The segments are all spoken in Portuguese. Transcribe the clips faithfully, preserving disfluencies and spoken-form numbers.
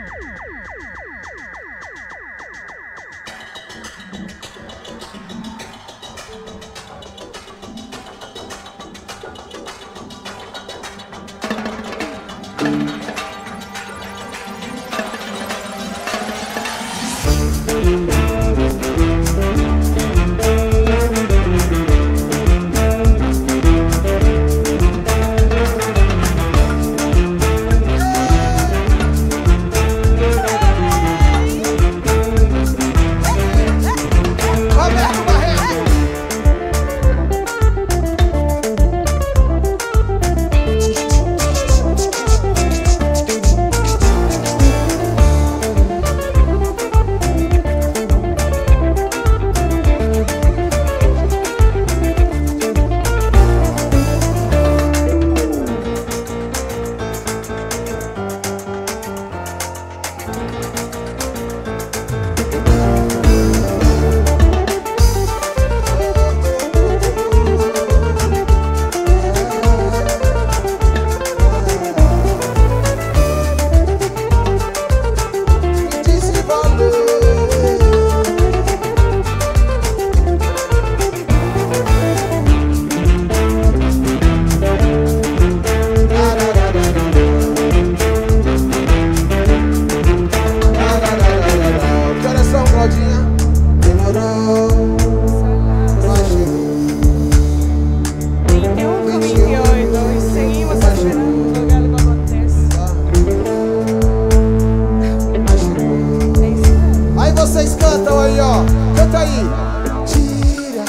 Vocês cantam aí, ó. Canta aí. Tira.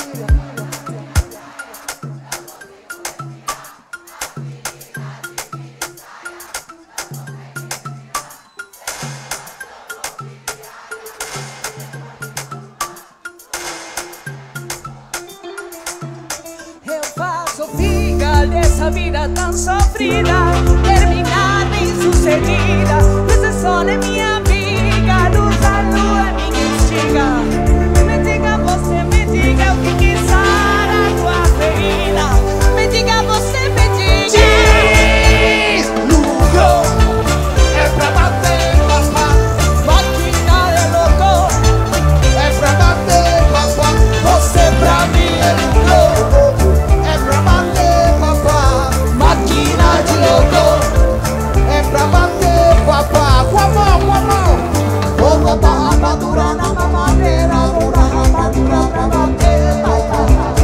Eu faço figa dessa vida tão sofrida, terminar bem sucedida. Esse sol é minha amiga, luz da lua me instiga. Me diga você, me diga o que quiser a tua ferida. Me diga você, me diga. Diz, Lugo, é pra bater, papá. Máquina de louco, É pra bater, papá. Você pra mim é louco. É pra bater, papá. máquina de louco. É pra bater, papá. Com a mão, com a mão. Vou botar rapadura na mamadeira. Vou dar rapadura pra bater, papá.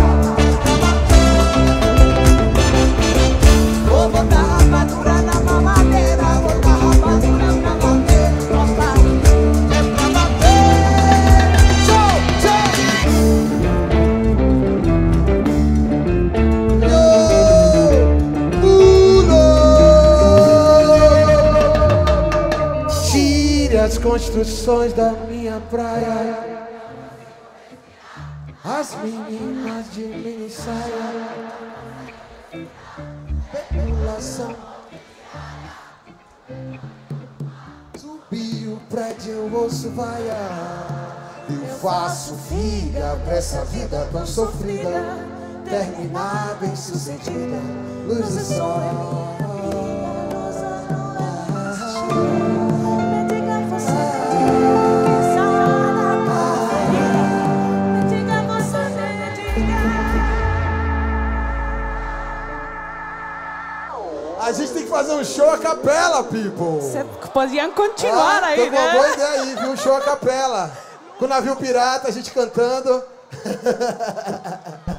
Vou botar rapadura na mamadeira. Vou dar rapadura pra bater, papá. É pra bater. Tchau, tchau. Yo, pulo. Tire as construções da minha praia, as meninas de mini saia, especulação. Subir o prédio, o osso vaia. Eu faço figa pra essa vida tão sofrida, terminar bem sucedida. Luz do sol. Me diga você, me diga me diga você, me diga. A gente tem que fazer um show a capela, people. Você podiam continuar Ah, aí, tô com uma né? boa ideia aí, viu? Um show a capela. Com o navio pirata, a gente cantando.